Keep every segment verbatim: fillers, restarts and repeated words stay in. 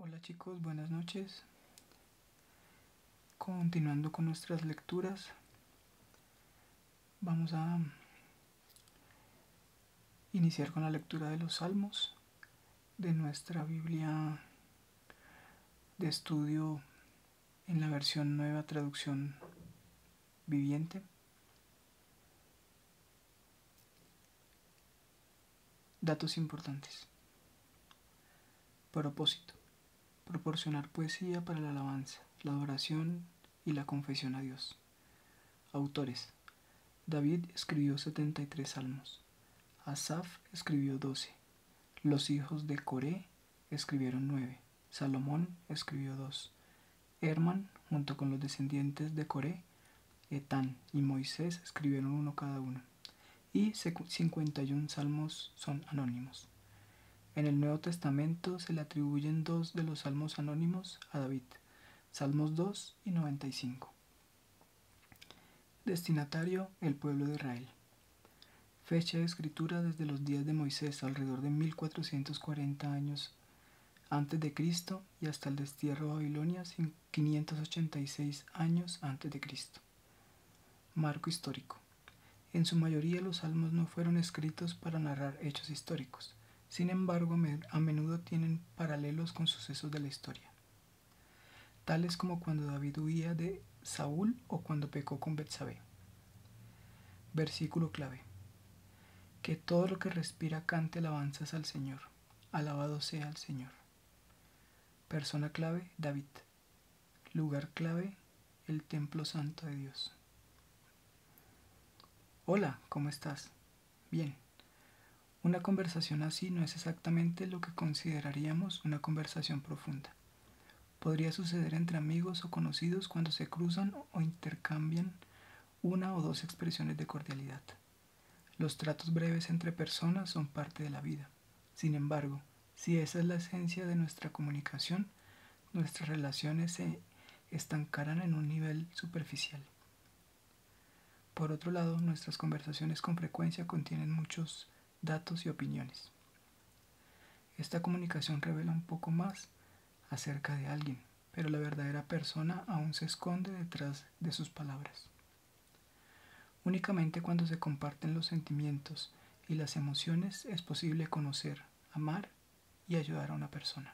Hola chicos, buenas noches. Continuando con nuestras lecturas, vamos a iniciar con la lectura de los Salmos de nuestra Biblia de estudio en la versión Nueva Traducción Viviente. Datos importantes. Propósito: proporcionar poesía para la alabanza, la adoración y la confesión a Dios. Autores: David escribió setenta y tres salmos. Asaf escribió doce. Los hijos de Coré escribieron nueve. Salomón escribió dos. Herman, junto con los descendientes de Coré, Etán y Moisés escribieron uno cada uno. Y cincuenta y un salmos son anónimos. En el Nuevo Testamento se le atribuyen dos de los salmos anónimos a David, Salmos dos y noventa y cinco. Destinatario: el pueblo de Israel. Fecha de escritura: desde los días de Moisés, alrededor de mil cuatrocientos cuarenta años antes de Cristo, y hasta el destierro de Babilonia, quinientos ochenta y seis años antes de Cristo. Marco histórico: en su mayoría los salmos no fueron escritos para narrar hechos históricos. Sin embargo, a menudo tienen paralelos con sucesos de la historia, tales como cuando David huía de Saúl o cuando pecó con Betsabé. Versículo clave: que todo lo que respira cante alabanzas al Señor. Alabado sea el Señor. Persona clave: David. Lugar clave: el templo santo de Dios. Hola, ¿cómo estás? Bien. Una conversación así no es exactamente lo que consideraríamos una conversación profunda. Podría suceder entre amigos o conocidos cuando se cruzan o intercambian una o dos expresiones de cordialidad. Los tratos breves entre personas son parte de la vida. Sin embargo, si esa es la esencia de nuestra comunicación, nuestras relaciones se estancarán en un nivel superficial. Por otro lado, nuestras conversaciones con frecuencia contienen muchos datos y opiniones. Esta comunicación revela un poco más acerca de alguien, pero la verdadera persona aún se esconde detrás de sus palabras. Únicamente cuando se comparten los sentimientos y las emociones es posible conocer, amar y ayudar a una persona.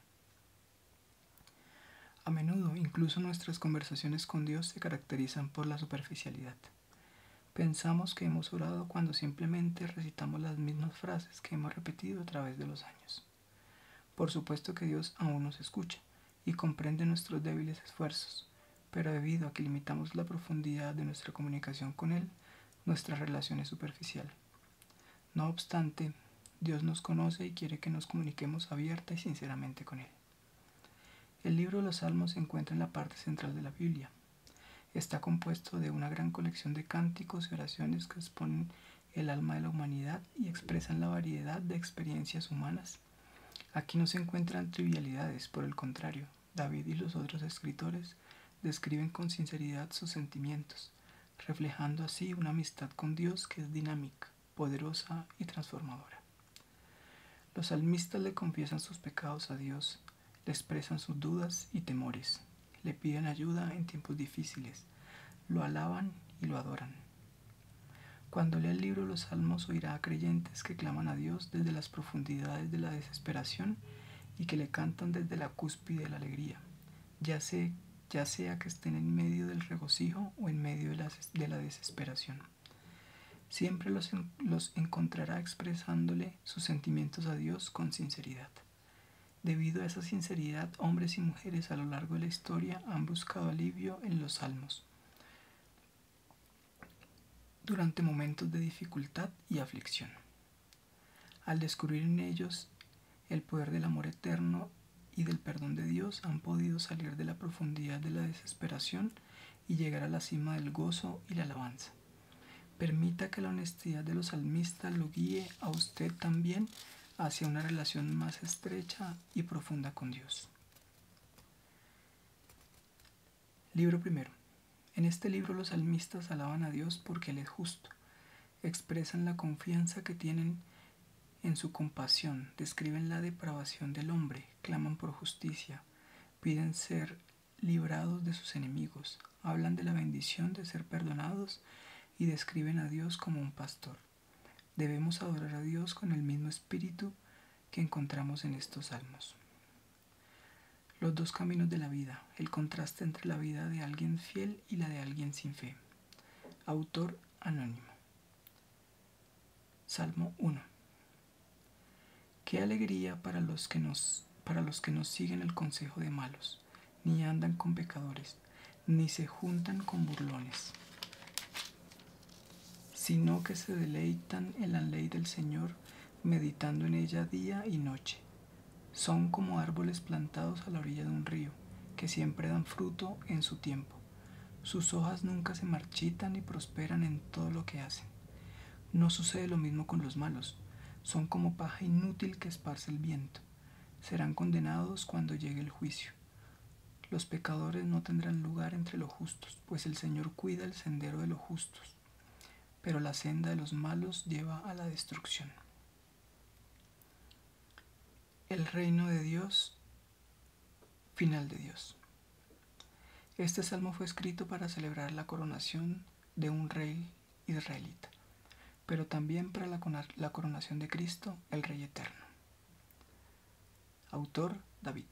A menudo, incluso nuestras conversaciones con Dios se caracterizan por la superficialidad. Pensamos que hemos orado cuando simplemente recitamos las mismas frases que hemos repetido a través de los años. Por supuesto que Dios aún nos escucha y comprende nuestros débiles esfuerzos, pero debido a que limitamos la profundidad de nuestra comunicación con Él, nuestra relación es superficial. No obstante, Dios nos conoce y quiere que nos comuniquemos abierta y sinceramente con Él. El libro de los Salmos se encuentra en la parte central de la Biblia. Está compuesto de una gran colección de cánticos y oraciones que exponen el alma de la humanidad y expresan la variedad de experiencias humanas. Aquí no se encuentran trivialidades, por el contrario, David y los otros escritores describen con sinceridad sus sentimientos, reflejando así una amistad con Dios que es dinámica, poderosa y transformadora. Los salmistas le confiesan sus pecados a Dios, le expresan sus dudas y temores, le piden ayuda en tiempos difíciles, lo alaban y lo adoran. Cuando lea el libro de los Salmos oirá a creyentes que claman a Dios desde las profundidades de la desesperación y que le cantan desde la cúspide de la alegría, ya sea, ya sea que estén en medio del regocijo o en medio de la, de la desesperación. Siempre los, los encontrará expresándole sus sentimientos a Dios con sinceridad. Debido a esa sinceridad, hombres y mujeres a lo largo de la historia han buscado alivio en los salmos durante momentos de dificultad y aflicción. Al descubrir en ellos el poder del amor eterno y del perdón de Dios, han podido salir de la profundidad de la desesperación y llegar a la cima del gozo y la alabanza. Permita que la honestidad de los salmistas lo guíe a usted también hacia una relación más estrecha y profunda con Dios. Libro primero. En este libro los salmistas alaban a Dios porque Él es justo. Expresan la confianza que tienen en su compasión, describen la depravación del hombre, claman por justicia, piden ser librados de sus enemigos, hablan de la bendición de ser perdonados y describen a Dios como un pastor. Debemos adorar a Dios con el mismo espíritu que encontramos en estos salmos. Los dos caminos de la vida, el contraste entre la vida de alguien fiel y la de alguien sin fe. Autor anónimo. Salmo uno. Qué alegría para los que nos, para los que no siguen el consejo de malos, ni andan con pecadores, ni se juntan con burlones, sino que se deleitan en la ley del Señor, meditando en ella día y noche. Son como árboles plantados a la orilla de un río, que siempre dan fruto en su tiempo. Sus hojas nunca se marchitan y prosperan en todo lo que hacen. No sucede lo mismo con los malos. Son como paja inútil que esparce el viento. Serán condenados cuando llegue el juicio. Los pecadores no tendrán lugar entre los justos, pues el Señor cuida el sendero de los justos, pero la senda de los malos lleva a la destrucción. El reino de Dios, final de Dios. Este salmo fue escrito para celebrar la coronación de un rey israelita, pero también para la coronación de Cristo, el Rey Eterno. Autor David.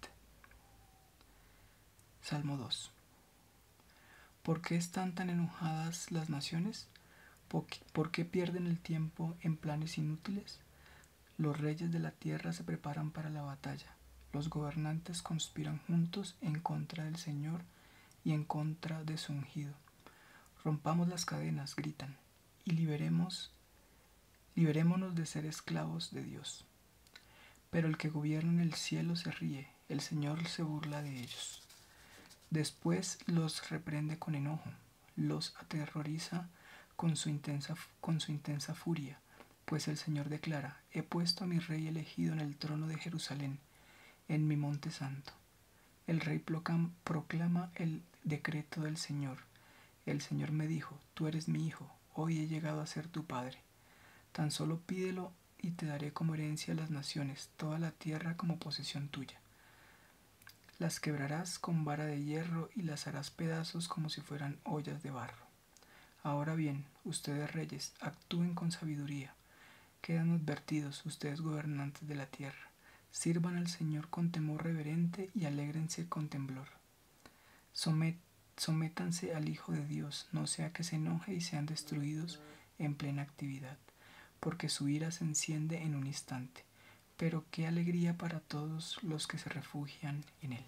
Salmo dos. ¿Por qué están tan enojadas las naciones? ¿Por qué pierden el tiempo en planes inútiles? Los reyes de la tierra se preparan para la batalla. Los gobernantes conspiran juntos en contra del Señor y en contra de su ungido. Rompamos las cadenas, gritan, y liberemos, liberémonos de ser esclavos de Dios. Pero el que gobierna en el cielo se ríe, el Señor se burla de ellos. Después los reprende con enojo, los aterroriza con su intensa, con su intensa furia. Pues el Señor declara: he puesto a mi rey elegido en el trono de Jerusalén, en mi monte santo. El rey proclama el decreto del Señor. El Señor me dijo: tú eres mi hijo, hoy he llegado a ser tu padre. Tan solo pídelo y te daré como herencia las naciones, toda la tierra como posesión tuya. Las quebrarás con vara de hierro y las harás pedazos como si fueran ollas de barro. Ahora bien, ustedes reyes, actúen con sabiduría. Quedan advertidos, ustedes gobernantes de la tierra. Sirvan al Señor con temor reverente y alégrense con temblor. Somet, sométanse al Hijo de Dios, no sea que se enoje y sean destruidos en plena actividad, porque su ira se enciende en un instante. Pero qué alegría para todos los que se refugian en Él.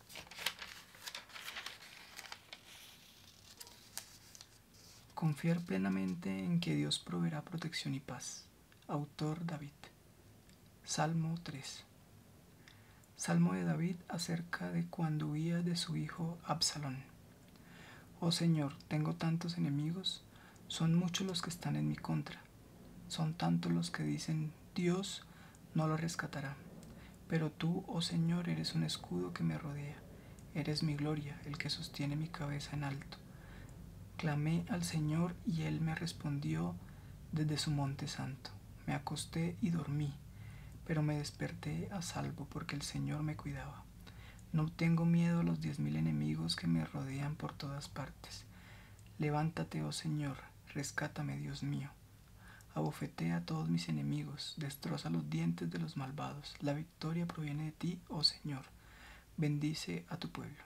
Confiar plenamente en que Dios proveerá protección y paz. Autor David. Salmo tres. Salmo de David acerca de cuando huía de su hijo Absalón. Oh Señor, tengo tantos enemigos, son muchos los que están en mi contra. Son tantos los que dicen: Dios no lo rescatará. Pero tú, oh Señor, eres un escudo que me rodea. Eres mi gloria, el que sostiene mi cabeza en alto. Clamé al Señor y Él me respondió desde su monte santo. Me acosté y dormí, pero me desperté a salvo porque el Señor me cuidaba. No tengo miedo a los diez mil enemigos que me rodean por todas partes. Levántate, oh Señor, rescátame, Dios mío. Abofetea a todos mis enemigos, destroza los dientes de los malvados. La victoria proviene de ti, oh Señor. Bendice a tu pueblo.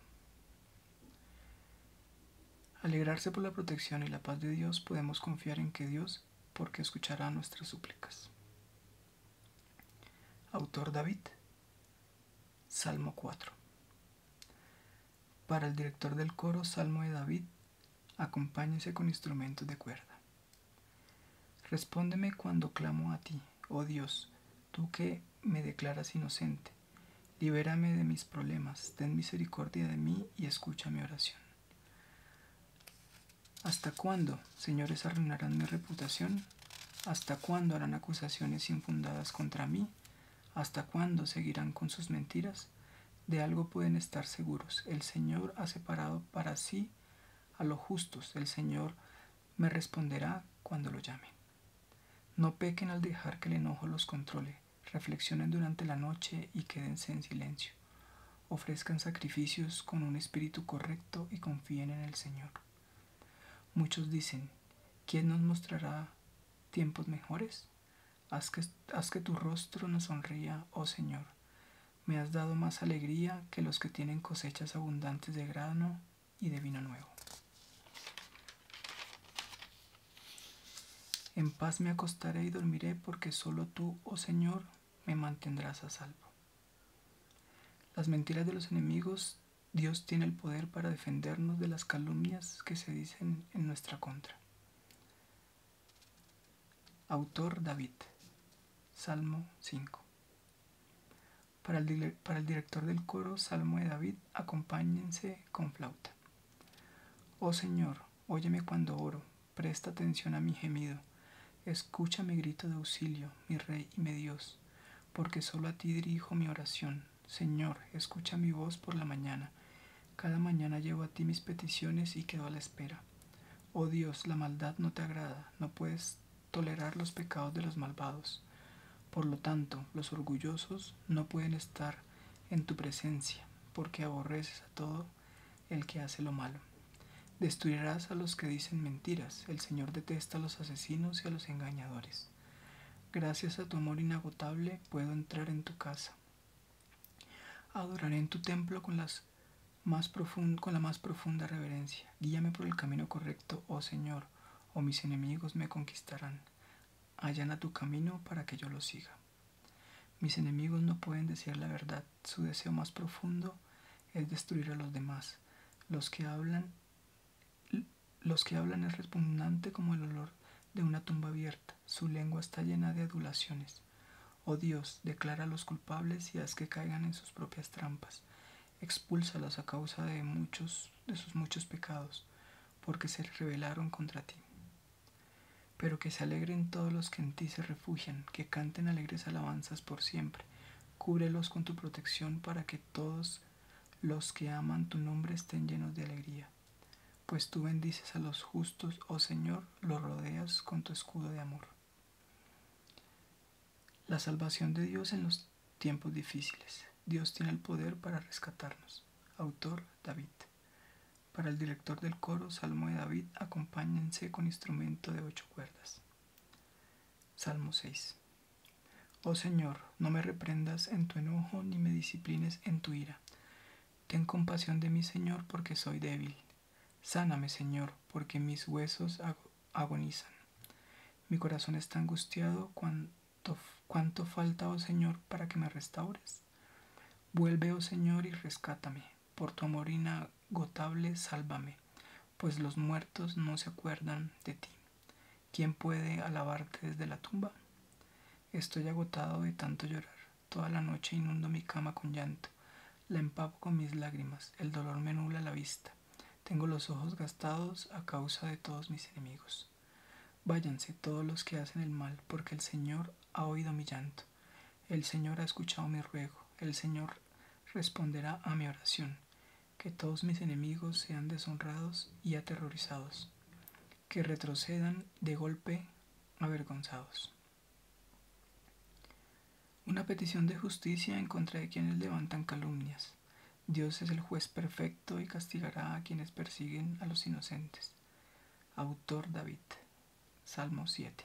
Alegrarse por la protección y la paz de Dios, podemos confiar en que Dios, porque escuchará nuestras súplicas. Autor David. Salmo cuatro. Para el director del coro, Salmo de David, acompáñese con instrumentos de cuerda. Respóndeme cuando clamo a ti, oh Dios, tú que me declaras inocente. Libérame de mis problemas, ten misericordia de mí y escucha mi oración. ¿Hasta cuándo, señores, arruinarán mi reputación? ¿Hasta cuándo harán acusaciones infundadas contra mí? ¿Hasta cuándo seguirán con sus mentiras? De algo pueden estar seguros, el Señor ha separado para sí a los justos, el Señor me responderá cuando lo llame. No pequen al dejar que el enojo los controle, reflexionen durante la noche y quédense en silencio. ofrezcan sacrificios con un espíritu correcto y confíen en el Señor. Muchos dicen, ¿quién nos mostrará tiempos mejores? Haz que, haz que tu rostro nos sonría, oh Señor. Me has dado más alegría que los que tienen cosechas abundantes de grano y de vino nuevo. En paz me acostaré y dormiré, porque solo tú, oh Señor, me mantendrás a salvo. Las mentiras de los enemigos, Dios tiene el poder para defendernos de las calumnias que se dicen en nuestra contra. Autor David. Salmo cinco. Para el, para el director del coro, Salmo de David, acompáñense con flauta. Oh Señor, óyeme cuando oro, presta atención a mi gemido. Escucha mi grito de auxilio, mi Rey y mi Dios, porque solo a ti dirijo mi oración. Señor, escucha mi voz por la mañana. Cada mañana llevo a ti mis peticiones y quedo a la espera. Oh Dios, la maldad no te agrada, no puedes tolerar los pecados de los malvados. Por lo tanto, los orgullosos no pueden estar en tu presencia, porque aborreces a todo el que hace lo malo. Destruirás a los que dicen mentiras. El Señor detesta a los asesinos y a los engañadores. Gracias a tu amor inagotable puedo entrar en tu casa. Adoraré en tu templo con, las más profund- con la más profunda reverencia. Guíame por el camino correcto, oh Señor, o mis enemigos me conquistarán. Allana tu camino para que yo lo siga. Mis enemigos no pueden decir la verdad. Su deseo más profundo es destruir a los demás. Los que hablan Los que hablan es repugnante como el olor de una tumba abierta. Su lengua está llena de adulaciones. Oh Dios, declara a los culpables y haz que caigan en sus propias trampas. Expúlsalos a causa de muchos de sus muchos pecados, porque se rebelaron contra ti. Pero que se alegren todos los que en ti se refugian, que canten alegres alabanzas por siempre. Cúbrelos con tu protección para que todos los que aman tu nombre estén llenos de alegría. Pues tú bendices a los justos, oh Señor, los rodeas con tu escudo de amor. La salvación de Dios en los tiempos difíciles. Dios tiene el poder para rescatarnos. Autor David. Para el director del coro, Salmo de David, acompáñense con instrumento de ocho cuerdas. Salmo seis. Oh Señor, no me reprendas en tu enojo ni me disciplines en tu ira. Ten compasión de mí, Señor, porque soy débil. Sáname, Señor, porque mis huesos agonizan. Mi corazón está angustiado. ¿Cuánto, cuánto falta, oh Señor, para que me restaures? Vuelve, oh Señor, y rescátame. Por tu amor inagotable, sálvame, pues los muertos no se acuerdan de ti. ¿Quién puede alabarte desde la tumba? Estoy agotado de tanto llorar. Toda la noche inundo mi cama con llanto. La empapo con mis lágrimas. El dolor me nubla la vista. Tengo los ojos gastados a causa de todos mis enemigos. Váyanse todos los que hacen el mal, porque el Señor ha oído mi llanto. El Señor ha escuchado mi ruego. El Señor responderá a mi oración. Que todos mis enemigos sean deshonrados y aterrorizados. Que retrocedan de golpe avergonzados. Una petición de justicia en contra de quienes levantan calumnias. Dios es el juez perfecto y castigará a quienes persiguen a los inocentes. Autor David. Salmo siete.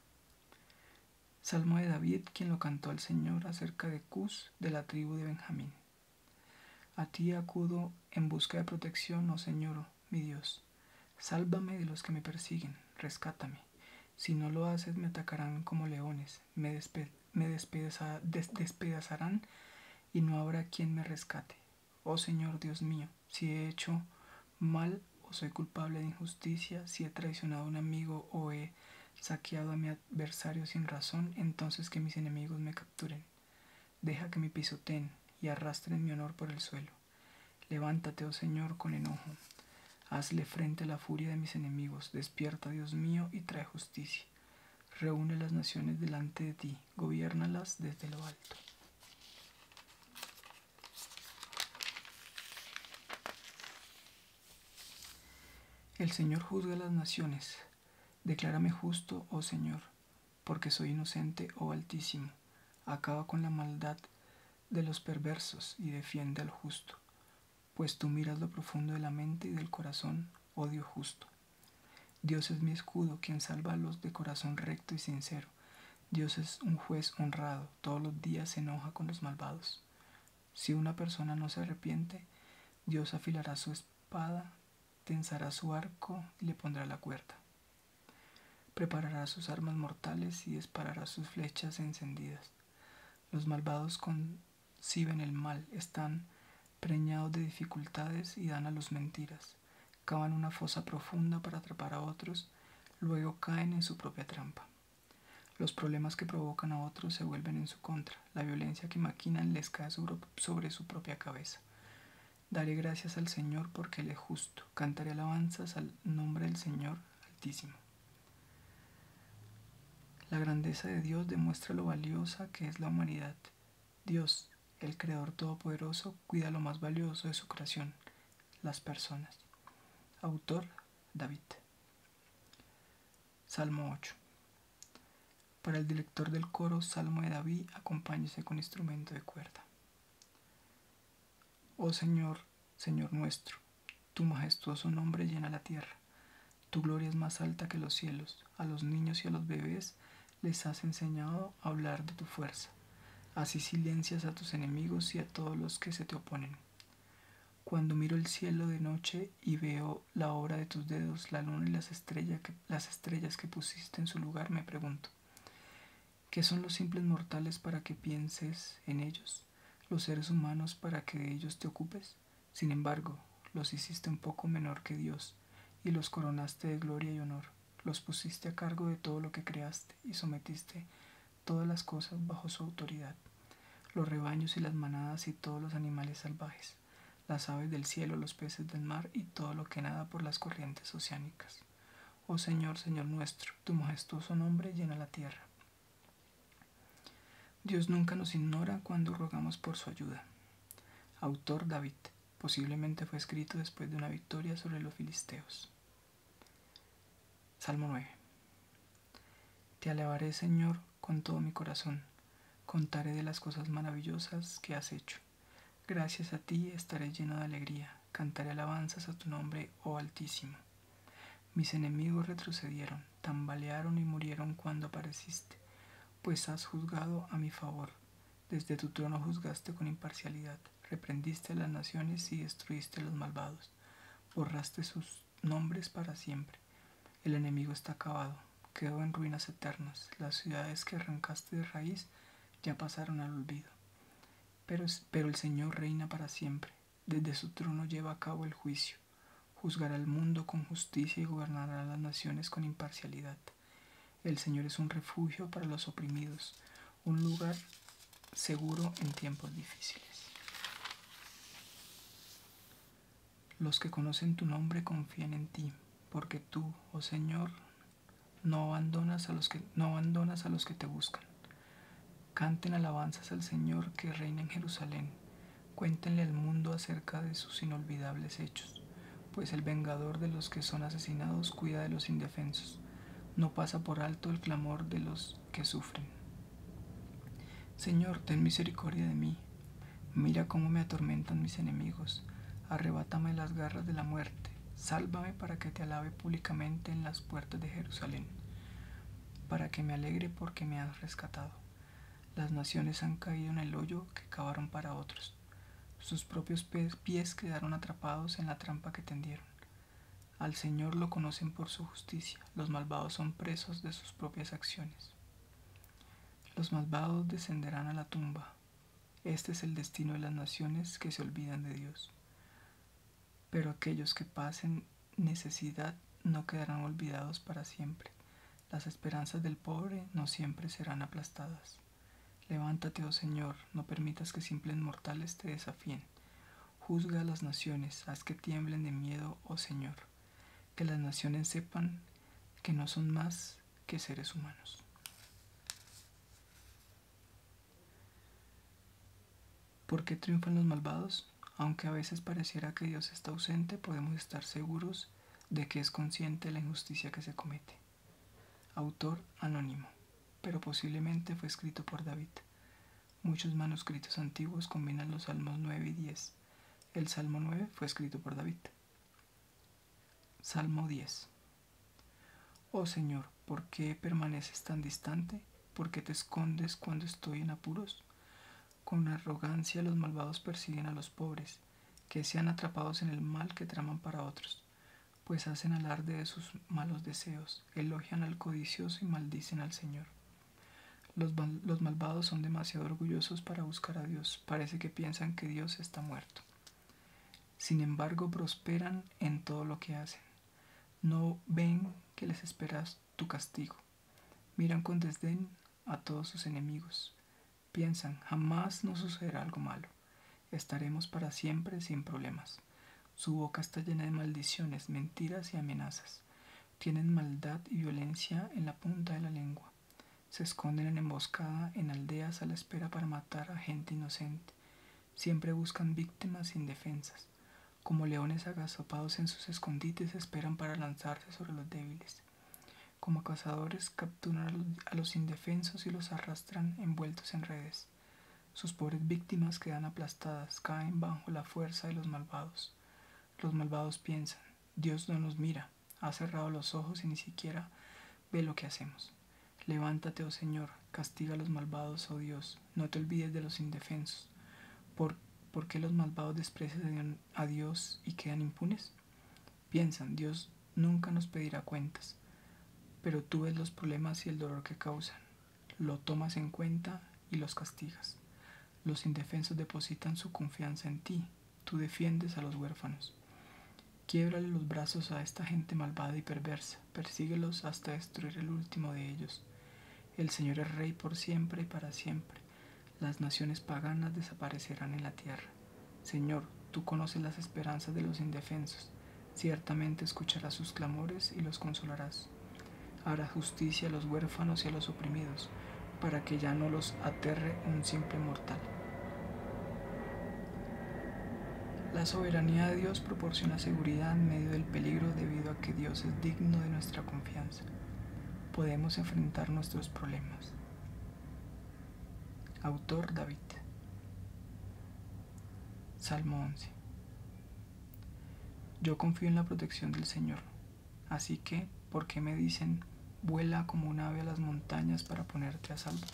Salmo de David, quien lo cantó al Señor acerca de Cus, de la tribu de Benjamín. A ti acudo en busca de protección, oh Señor, mi Dios. Sálvame de los que me persiguen, rescátame. Si no lo haces, me atacarán como leones, me, despe me despedazar des despedazarán y no habrá quien me rescate. Oh Señor Dios mío, si he hecho mal o soy culpable de injusticia, si he traicionado a un amigo o he saqueado a mi adversario sin razón, entonces que mis enemigos me capturen. Deja que me pisoteen y arrastren mi honor por el suelo. Levántate, oh Señor, con enojo. Hazle frente a la furia de mis enemigos. Despierta, Dios mío, y trae justicia. Reúne las naciones delante de ti, gobiérnalas desde lo alto. El Señor juzga las naciones. Declárame justo, oh Señor, porque soy inocente, oh Altísimo. Acaba con la maldad de los perversos y defiende al justo, pues tú miras lo profundo de la mente y del corazón, oh Dios justo. Dios es mi escudo, quien salva a los de corazón recto y sincero. Dios es un juez honrado, todos los días se enoja con los malvados. Si una persona no se arrepiente, Dios afilará su espada, tensará su arco y le pondrá la cuerda. Preparará sus armas mortales y disparará sus flechas encendidas. Los malvados conciben el mal, están preñados de dificultades y dan a luz mentiras. Cavan una fosa profunda para atrapar a otros, luego caen en su propia trampa. Los problemas que provocan a otros se vuelven en su contra, la violencia que maquinan les cae sobre su propia cabeza. Daré gracias al Señor porque Él es justo, cantaré alabanzas al nombre del Señor Altísimo. La grandeza de Dios demuestra lo valiosa que es la humanidad. Dios, el Creador Todopoderoso, cuida lo más valioso de su creación, las personas. Autor, David. Salmo ocho. Para el director del coro, Salmo de David, acompáñese con instrumento de cuerda. Oh Señor, Señor nuestro, tu majestuoso nombre llena la tierra. Tu gloria es más alta que los cielos. A los niños y a los bebés les has enseñado a hablar de tu fuerza. Así silencias a tus enemigos y a todos los que se te oponen. Cuando miro el cielo de noche y veo la obra de tus dedos, la luna y las estrellas que, las estrellas que pusiste en su lugar, me pregunto, ¿qué son los simples mortales para que pienses en ellos? ¿Los seres humanos para que de ellos te ocupes? Sin embargo, los hiciste un poco menor que Dios y los coronaste de gloria y honor. Los pusiste a cargo de todo lo que creaste y sometiste todas las cosas bajo su autoridad, los rebaños y las manadas y todos los animales salvajes, las aves del cielo, los peces del mar y todo lo que nada por las corrientes oceánicas. Oh Señor, Señor nuestro, tu majestuoso nombre llena la tierra. Dios nunca nos ignora cuando rogamos por su ayuda. Autor David. Posiblemente fue escrito después de una victoria sobre los filisteos. Salmo nueve. Te alabaré, Señor, con todo mi corazón. Contaré de las cosas maravillosas que has hecho. Gracias a ti estaré lleno de alegría. Cantaré alabanzas a tu nombre, oh Altísimo. Mis enemigos retrocedieron, tambalearon y murieron cuando apareciste, pues has juzgado a mi favor. Desde tu trono juzgaste con imparcialidad. Reprendiste a las naciones y destruiste a los malvados. Borraste sus nombres para siempre. El enemigo está acabado, quedó en ruinas eternas. Las ciudades que arrancaste de raíz ya pasaron al olvido. Pero, pero el Señor reina para siempre. Desde su trono lleva a cabo el juicio. Juzgará al mundo con justicia y gobernará a las naciones con imparcialidad. El Señor es un refugio para los oprimidos, un lugar seguro en tiempos difíciles. Los que conocen tu nombre confían en ti, porque tú, oh Señor, no abandonas a los que, no abandonas a los que te buscan. Canten alabanzas al Señor que reina en Jerusalén. Cuéntenle al mundo acerca de sus inolvidables hechos, pues el vengador de los que son asesinados cuida de los indefensos. No pasa por alto el clamor de los que sufren. Señor, ten misericordia de mí. Mira cómo me atormentan mis enemigos. Arrebátame las garras de la muerte. Sálvame para que te alabe públicamente en las puertas de Jerusalén, para que me alegre porque me has rescatado. Las naciones han caído en el hoyo que cavaron para otros. Sus propios pies quedaron atrapados en la trampa que tendieron. Al Señor lo conocen por su justicia. Los malvados son presos de sus propias acciones. Los malvados descenderán a la tumba. Este es el destino de las naciones que se olvidan de Dios. Pero aquellos que pasen necesidad no quedarán olvidados para siempre. Las esperanzas del pobre no siempre serán aplastadas. Levántate, oh Señor, no permitas que simples mortales te desafíen. Juzga a las naciones, haz que tiemblen de miedo, oh Señor. Que las naciones sepan que no son más que seres humanos. ¿Por qué triunfan los malvados? Aunque a veces pareciera que Dios está ausente, podemos estar seguros de que es consciente de la injusticia que se comete. Autor anónimo, pero posiblemente fue escrito por David. Muchos manuscritos antiguos combinan los salmos nueve y diez. El salmo nueve fue escrito por David. Salmo diez. Oh Señor, ¿por qué permaneces tan distante? ¿Por qué te escondes cuando estoy en apuros? Con arrogancia los malvados persiguen a los pobres, que sean atrapados en el mal que traman para otros, pues hacen alarde de sus malos deseos, elogian al codicioso y maldicen al Señor. Los, los malvados son demasiado orgullosos para buscar a Dios, parece que piensan que Dios está muerto. Sin embargo, prosperan en todo lo que hacen. No ven que les esperas tu castigo. Miran con desdén a todos sus enemigos. Piensan, jamás nos sucederá algo malo. Estaremos para siempre sin problemas. Su boca está llena de maldiciones, mentiras y amenazas. Tienen maldad y violencia en la punta de la lengua. Se esconden en emboscada en aldeas a la espera para matar a gente inocente. Siempre buscan víctimas indefensas. Como leones agazapados en sus escondites esperan para lanzarse sobre los débiles. Como cazadores capturan a los indefensos y los arrastran envueltos en redes. Sus pobres víctimas quedan aplastadas, caen bajo la fuerza de los malvados. Los malvados piensan, Dios no nos mira, ha cerrado los ojos y ni siquiera ve lo que hacemos. Levántate, oh Señor, castiga a los malvados, oh Dios, no te olvides de los indefensos. ¿Por, ¿por qué los malvados desprecian a Dios y quedan impunes? Piensan, Dios nunca nos pedirá cuentas, pero tú ves los problemas y el dolor que causan, lo tomas en cuenta y los castigas. Los indefensos depositan su confianza en ti, tú defiendes a los huérfanos. Quiébrale los brazos a esta gente malvada y perversa, persíguelos hasta destruir el último de ellos. El Señor es Rey por siempre y para siempre. Las naciones paganas desaparecerán en la tierra. Señor, tú conoces las esperanzas de los indefensos. Ciertamente escucharás sus clamores y los consolarás. Hará justicia a los huérfanos y a los oprimidos, para que ya no los aterre un simple mortal. La soberanía de Dios proporciona seguridad en medio del peligro debido a que Dios es digno de nuestra confianza. Podemos enfrentar nuestros problemas. Autor David. Salmo once. Yo confío en la protección del Señor, así que, ¿por qué me dicen, vuela como un ave a las montañas para ponerte a salvo?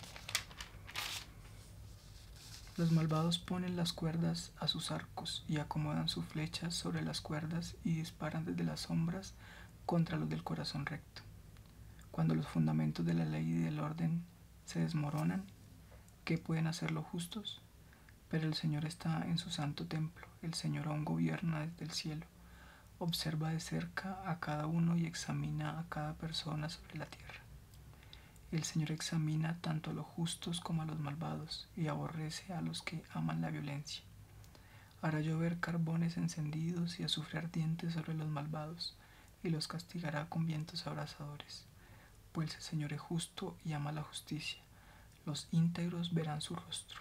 Los malvados ponen las cuerdas a sus arcos y acomodan sus flechas sobre las cuerdas y disparan desde las sombras contra los del corazón recto. Cuando los fundamentos de la ley y del orden se desmoronan, ¿qué pueden hacer los justos? Pero el Señor está en su santo templo, el Señor aún gobierna desde el cielo, observa de cerca a cada uno y examina a cada persona sobre la tierra. El Señor examina tanto a los justos como a los malvados y aborrece a los que aman la violencia. Hará llover carbones encendidos y azufre ardiente sobre los malvados y los castigará con vientos abrasadores. Pues el Señor es justo y ama la justicia. Los íntegros verán su rostro.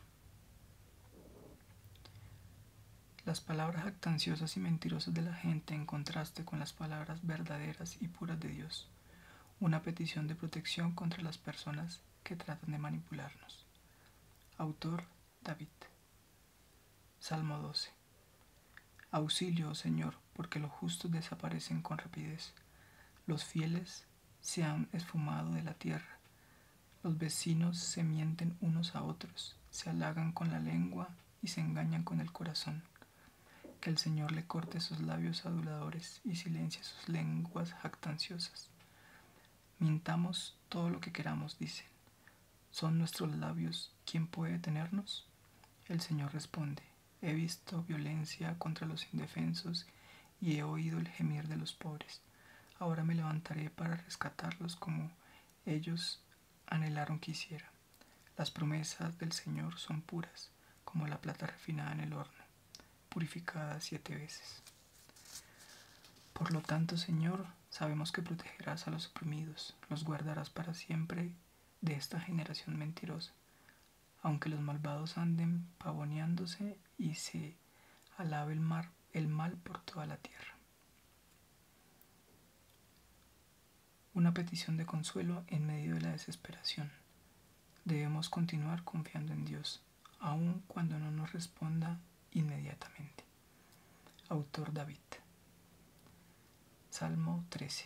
Las palabras jactanciosas y mentirosas de la gente en contraste con las palabras verdaderas y puras de Dios. Una petición de protección contra las personas que tratan de manipularnos. Autor David. Salmo doce. Auxilio, oh Señor, porque los justos desaparecen con rapidez. Los fieles se han esfumado de la tierra. Los vecinos se mienten unos a otros, se halagan con la lengua y se engañan con el corazón. Que el Señor le corte sus labios aduladores y silencie sus lenguas jactanciosas. Mintamos todo lo que queramos, dicen. ¿Son nuestros labios quién puede detenernos? El Señor responde, he visto violencia contra los indefensos y he oído el gemir de los pobres. Ahora me levantaré para rescatarlos como ellos anhelaron que hiciera. Las promesas del Señor son puras, como la plata refinada en el horno, purificada siete veces. Por lo tanto, Señor, sabemos que protegerás a los oprimidos, los guardarás para siempre de esta generación mentirosa. Aunque los malvados anden pavoneándose y se alabe el, mar, el mal por toda la tierra. Una petición de consuelo en medio de la desesperación. Debemos continuar confiando en Dios, aun cuando no nos responda inmediatamente. Autor David. Salmo trece.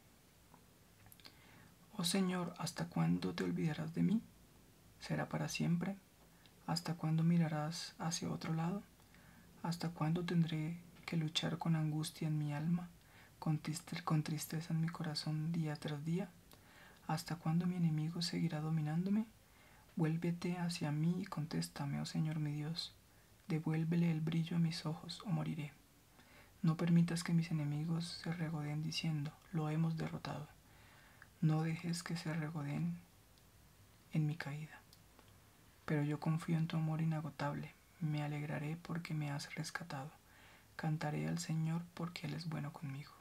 Oh Señor, ¿hasta cuándo te olvidarás de mí? ¿Será para siempre? ¿Hasta cuándo mirarás hacia otro lado? ¿Hasta cuándo tendré que luchar con angustia en mi alma, con, con tristeza en mi corazón día tras día? ¿Hasta cuándo mi enemigo seguirá dominándome? Vuélvete hacia mí y contéstame, oh Señor mi Dios. Devuélvele el brillo a mis ojos o moriré. No permitas que mis enemigos se regodeen diciendo, lo hemos derrotado. No dejes que se regodeen en mi caída. Pero yo confío en tu amor inagotable. Me alegraré porque me has rescatado. Cantaré al Señor porque Él es bueno conmigo.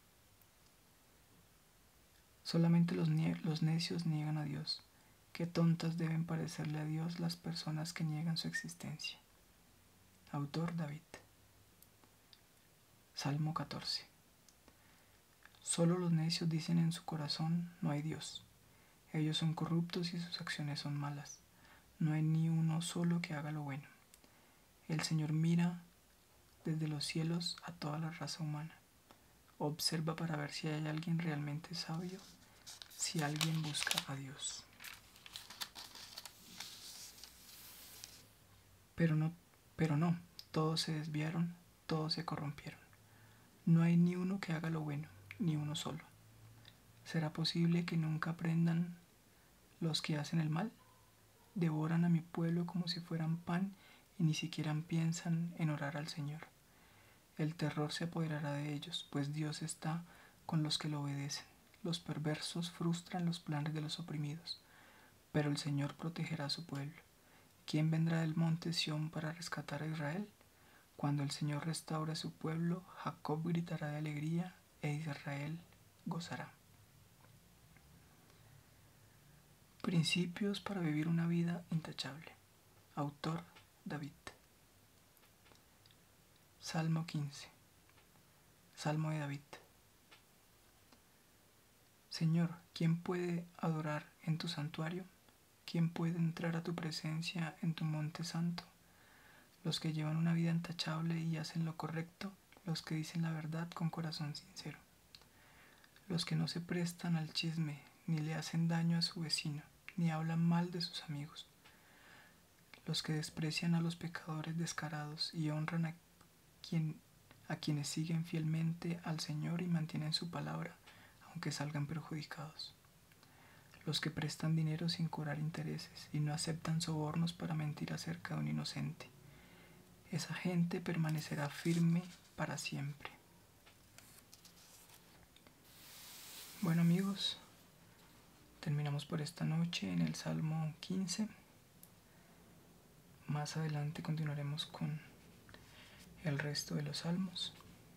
Solamente los, los necios niegan a Dios. Qué tontas deben parecerle a Dios las personas que niegan su existencia. Autor David. Salmo catorce. Solo los necios dicen en su corazón, no hay Dios. Ellos son corruptos y sus acciones son malas. No hay ni uno solo que haga lo bueno. El Señor mira desde los cielos a toda la raza humana. Observa para ver si hay alguien realmente sabio, si alguien busca a Dios. Pero no, pero no, todos se desviaron, todos se corrompieron. No hay ni uno que haga lo bueno, ni uno solo. ¿Será posible que nunca aprendan los que hacen el mal? Devoran a mi pueblo como si fueran pan y ni siquiera piensan en orar al Señor. El terror se apoderará de ellos, pues Dios está con los que lo obedecen. Los perversos frustran los planes de los oprimidos, pero el Señor protegerá a su pueblo. ¿Quién vendrá del monte Sión para rescatar a Israel? Cuando el Señor restaure a su pueblo, Jacob gritará de alegría e Israel gozará. Principios para vivir una vida intachable. Autor David. Salmo quince. Salmo de David. Señor, ¿quién puede adorar en tu santuario? ¿Quién puede entrar a tu presencia en tu monte santo? Los que llevan una vida intachable y hacen lo correcto, los que dicen la verdad con corazón sincero. Los que no se prestan al chisme, ni le hacen daño a su vecino, ni hablan mal de sus amigos. Los que desprecian a los pecadores descarados y honran a, quien, a quienes siguen fielmente al Señor y mantienen su palabra, aunque salgan perjudicados. Los que prestan dinero sin cobrar intereses y no aceptan sobornos para mentir acerca de un inocente. Esa gente permanecerá firme para siempre. Bueno amigos, terminamos por esta noche en el Salmo quince. Más adelante continuaremos con el resto de los salmos.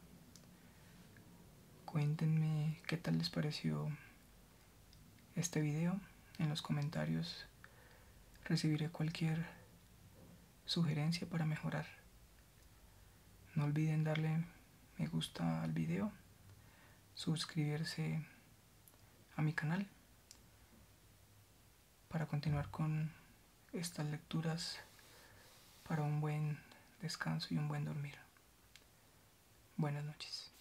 Cuéntenme qué tal les pareció este video. En los comentarios recibiré cualquier sugerencia para mejorar. No olviden darle me gusta al video, suscribirse a mi canal para continuar con estas lecturas para un buen descanso y un buen dormir. Buenas noches.